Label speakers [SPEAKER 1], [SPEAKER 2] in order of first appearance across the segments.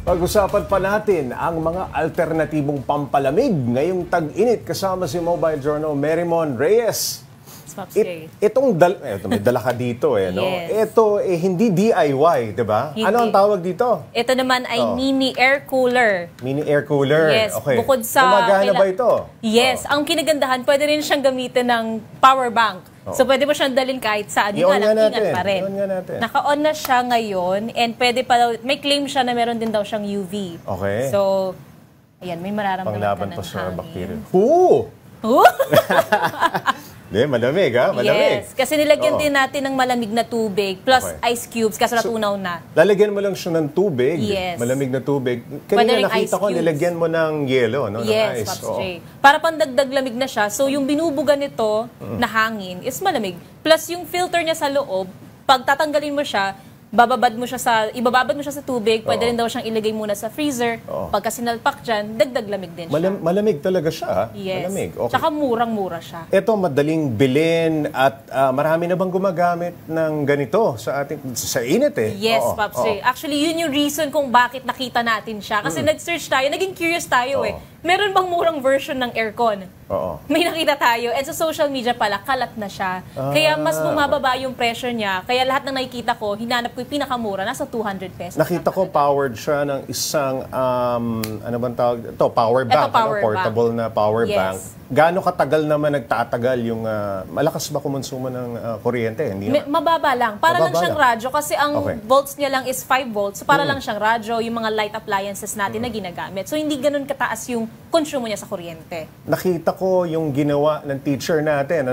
[SPEAKER 1] Pag-usapan pa natin ang mga alternatibong pampalamig ngayong tag-init kasama si Mobile Journal Marymon Reyes. May dala ka dito no?
[SPEAKER 2] Yes.
[SPEAKER 1] Ito hindi DIY, di ba? Ano ang tawag dito?
[SPEAKER 2] Ito naman ay mini air cooler.
[SPEAKER 1] Mini air cooler.
[SPEAKER 2] Yes,
[SPEAKER 1] okay.
[SPEAKER 2] bukod sa...
[SPEAKER 1] Gumagana ba ito?
[SPEAKER 2] Yes, ang kinagandahan, pwede rin siyang gamitin ng power bank. So pwede mo siyang dalhin kahit saan.
[SPEAKER 1] I-on nga natin.
[SPEAKER 2] Ingat pa rin.
[SPEAKER 1] I-on nga natin.
[SPEAKER 2] Naka-on na siya ngayon and pwede pa daw, may claim siya na meron din daw siyang UV.
[SPEAKER 1] Okay.
[SPEAKER 2] So, ayan, may mararamdaman
[SPEAKER 1] Panglaban
[SPEAKER 2] ka ng
[SPEAKER 1] pa sa
[SPEAKER 2] hangin.
[SPEAKER 1] bacteria. Hindi, malamig ha? Malamig.
[SPEAKER 2] Yes, kasi nilagyan din natin ng malamig na tubig plus ice cubes kasi natunaw na.
[SPEAKER 1] Lalagyan mo lang siya ng tubig,
[SPEAKER 2] Yes.
[SPEAKER 1] malamig na tubig.
[SPEAKER 2] Pwede
[SPEAKER 1] Kanina
[SPEAKER 2] ring
[SPEAKER 1] nakita
[SPEAKER 2] ice
[SPEAKER 1] ko,
[SPEAKER 2] cubes.
[SPEAKER 1] nilagyan mo ng yelo, no?
[SPEAKER 2] Yes,
[SPEAKER 1] ng ice.
[SPEAKER 2] Pops J. Para pandagdag lamig na siya. So, yung binubuga nito na hangin is malamig. Plus, yung filter niya sa loob, pag tatanggalin mo siya, ibababad mo siya sa tubig, pwede rin daw siyang ilagay muna sa freezer. Pagka sinalpak dyan, dagdag lamig din siya.
[SPEAKER 1] Malamig talaga siya.
[SPEAKER 2] Yes.
[SPEAKER 1] Malamig. Okay.
[SPEAKER 2] Tsaka murang-mura siya.
[SPEAKER 1] Ito, madaling bilhin at marami na bang gumagamit ng ganito sa init eh?
[SPEAKER 2] Yes, Pops J. Actually, yun yung reason kung bakit nakita natin siya. Kasi nag-search tayo, naging curious tayo eh. Meron bang murang version ng aircon? May nakita tayo. And sa social media pala, kalat na siya. Kaya mas bumababa yung presyo niya. Kaya lahat ng nakikita ko, hinanap ko yung pinakamura, nasa 200 pesos.
[SPEAKER 1] Nakita ko powered siya ng isang, ano bang tawag? Ito, power bank. Portable na power bank. Gaano katagal naman nagtatagal yung, malakas ba kumonsumo ng kuryente? Hindi
[SPEAKER 2] mababa lang. Para lang siyang radyo kasi ang volts niya lang is 5 volts. So para lang siyang radyo, yung mga light appliances natin na ginagamit. So hindi ganun kataas yung konsumo niya sa kuryente. Nakita
[SPEAKER 1] ko yung ginawa ng teacher natin,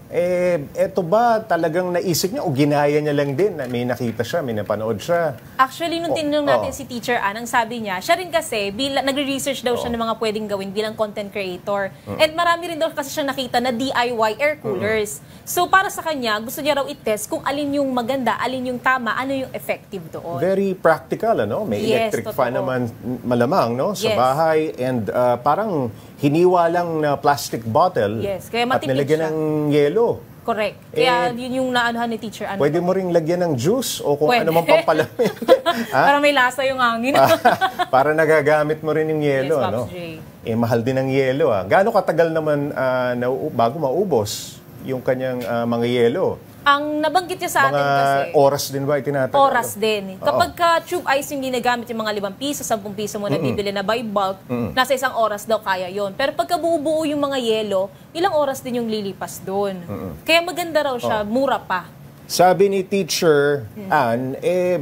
[SPEAKER 1] eto ba talagang naisip niya o ginaya niya lang din? May nakita siya, may napanood siya.
[SPEAKER 2] Actually, nung tinanong natin si Teacher Ann, ang sabi niya, siya rin kasi, nagre-research daw siya ng mga pwedeng gawin bilang content creator. And marami rin daw kasi siya nakita na DIY air coolers. So para sa kanya, gusto niya raw i-test kung alin yung maganda, alin yung tama, ano yung effective doon.
[SPEAKER 1] Very practical, May electric fan naman malamang, sa bahay. And parang hiniwa lang na plastic bottle
[SPEAKER 2] kaya
[SPEAKER 1] at nilagyan ng yelo.
[SPEAKER 2] Correct. Kaya yun yung naanuhan ni Teacher Ann.
[SPEAKER 1] Pwede mo ring lagyan ng juice o kung ano mang pampalamig.
[SPEAKER 2] Para may lasa yung hangin.
[SPEAKER 1] Para nagagamit mo rin yung yelo. Mahal din ang yelo. Gaano katagal naman bago maubos yung kanyang mga yelo?
[SPEAKER 2] Ang nabanggit niya sa atin kasi...
[SPEAKER 1] oras din ba itinatagal?
[SPEAKER 2] Oras din. Kapag tube ice yung ginagamit yung mga 5 piso, 10 piso mo na bibili na by bulk, nasa 1 oras daw kaya yon. Pero pagka buo-buo yung mga yelo, ilang oras din yung lilipas doon. Kaya maganda raw siya, mura pa.
[SPEAKER 1] Sabi ni Teacher Ann,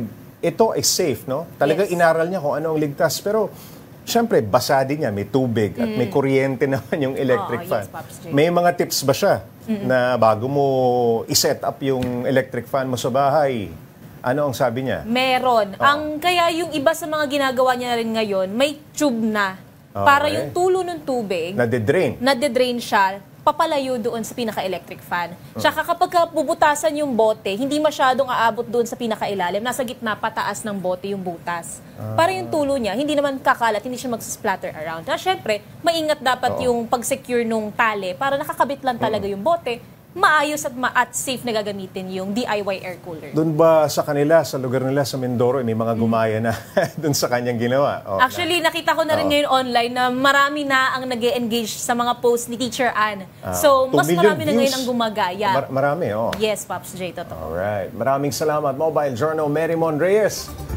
[SPEAKER 1] ito ay safe, Talagang inaral niya kung ano ang ligtas. Pero siyempre, basa din niya, may tubig at may kuryente naman yung electric fan. May mga tips ba siya na bago mo i-set up yung electric fan mo sa bahay? Ano ang sabi niya?
[SPEAKER 2] Meron. Kaya yung iba sa mga ginagawa niya rin ngayon, may tube na. Para yung tulo ng tubig, nade-drain siya, papalayo doon sa pinaka-electric fan. Tsaka kapag bubutasan yung bote, hindi masyadong aabot doon sa pinaka-ilalim. Nasa gitna, pataas ng bote yung butas. Para yung tulo niya, hindi naman kakalat, hindi siya mag-splatter around. Na syempre, maingat dapat yung pag-secure nung tali para nakakabit lang talaga yung bote. Maayos at safe na gagamitin yung DIY air cooler.
[SPEAKER 1] Doon ba sa kanila, sa lugar nila, sa Mindoro, may mga gumaya na doon sa kanyang ginawa?
[SPEAKER 2] Actually, nakita ko na rin ngayon online na marami na ang nag-e-engage sa mga posts ni Teacher Ann. So, mas marami na ngayon ang gumagaya.
[SPEAKER 1] Marami,
[SPEAKER 2] Yes, Pops J, totoo.
[SPEAKER 1] Alright. Maraming salamat, Mobile Journal Marymon Reyes.